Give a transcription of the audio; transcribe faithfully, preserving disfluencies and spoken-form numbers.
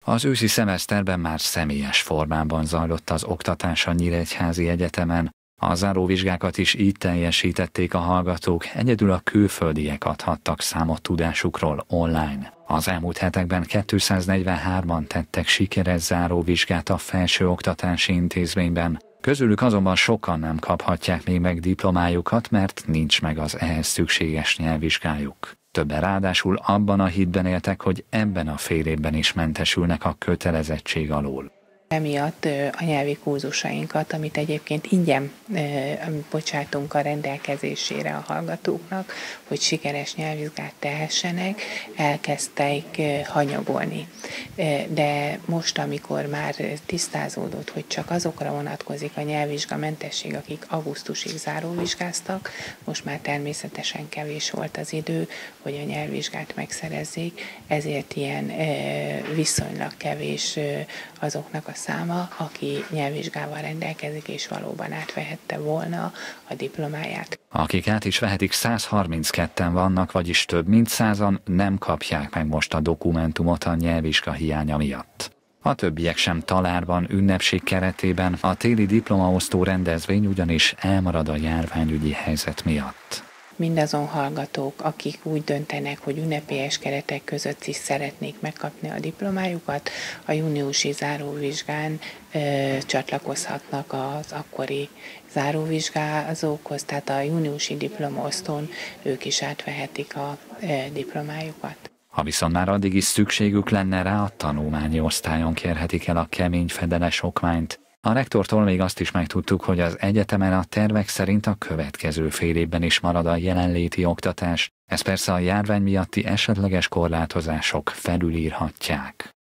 Az őszi szemeszterben már személyes formában zajlott az oktatás a Nyíregyházi Egyetemen. A záróvizsgákat is így teljesítették a hallgatók, egyedül a külföldiek adhattak számot tudásukról online. Az elmúlt hetekben kétszáznegyvenhárman tettek sikeres záróvizsgát a felsőoktatási intézményben. Közülük azonban sokan nem kaphatják még meg diplomájukat, mert nincs meg az ehhez szükséges nyelvvizsgájuk. Többen ráadásul abban a hitben éltek, hogy ebben a fél évben is mentesülnek a kötelezettség alól. Emiatt a nyelvi kurzusainkat, amit egyébként ingyen bocsátunk a rendelkezésére a hallgatóknak, hogy sikeres nyelvvizsgát tehessenek, elkezdték hanyagolni. De most, amikor már tisztázódott, hogy csak azokra vonatkozik a nyelvvizsgamentesség, akik augusztusig záróvizsgáztak, most már természetesen kevés volt az idő, hogy a nyelvvizsgát megszerezzék, ezért ilyen viszonylag kevés azoknak a száma, aki nyelvvizsgával rendelkezik, és valóban átvehette volna a diplomáját. Akik át is vehetik, száz harmincketten vannak, vagyis több mint százan nem kapják meg most a dokumentumot a nyelvvizsga hiánya miatt. A többiek sem talárban, ünnepség keretében, a téli diplomaosztó rendezvény ugyanis elmarad a járványügyi helyzet miatt. Mindazon hallgatók, akik úgy döntenek, hogy ünnepélyes keretek között is szeretnék megkapni a diplomájukat, a júniusi záróvizsgán ö, csatlakozhatnak az akkori záróvizsgázókhoz, tehát a júniusi diplomaosztón ők is átvehetik a ö, diplomájukat. Ha viszont már addig is szükségük lenne rá, a tanulmányi osztályon kérhetik el a kemény fedeles okmányt. A rektortól még azt is megtudtuk, hogy az egyetemen a tervek szerint a következő fél évben is marad a jelenléti oktatás, ez persze a járvány miatti esetleges korlátozások felülírhatják.